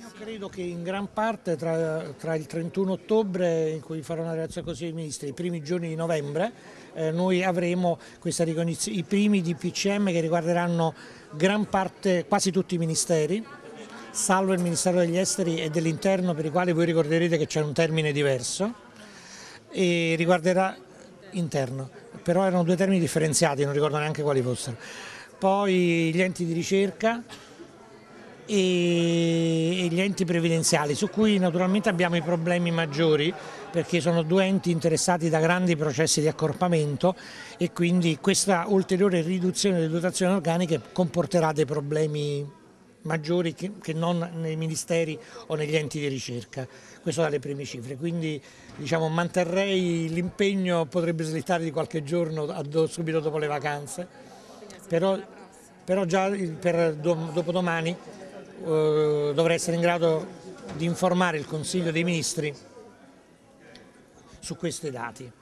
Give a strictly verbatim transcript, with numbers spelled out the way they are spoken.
Credo che in gran parte tra, tra il trentuno ottobre, in cui farò una relazione al Consiglio dei Ministri, e i primi giorni di novembre, eh, noi avremo questa ricognizione, i primi D P C M che riguarderanno gran parte, quasi tutti i ministeri, salvo il Ministero degli Esteri e dell'Interno, per i quali voi ricorderete che c'è un termine diverso, e riguarderà interno, però erano due termini differenziati, non ricordo neanche quali fossero. Poi gli enti di ricerca e gli enti previdenziali, su cui naturalmente abbiamo i problemi maggiori, perché sono due enti interessati da grandi processi di accorpamento e quindi questa ulteriore riduzione delle dotazioni organiche comporterà dei problemi maggiori che, che non nei ministeri o negli enti di ricerca. Questo dalle prime cifre, quindi diciamo, manterrei l'impegno, potrebbe slittare di qualche giorno a do, subito dopo le vacanze, però, però già per do, dopodomani eh, dovrei essere in grado di informare il Consiglio dei Ministri su questi dati.